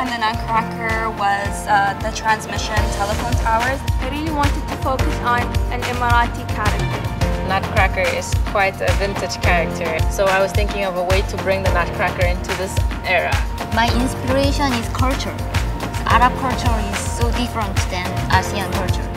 behind the nutcracker was the transmission telephone towers. I really wanted to focus on an Emirati character. Nutcracker is quite a vintage character, so I was thinking of a way to bring the nutcracker into this era. My inspiration is culture. Arab culture is so different than ASEAN culture.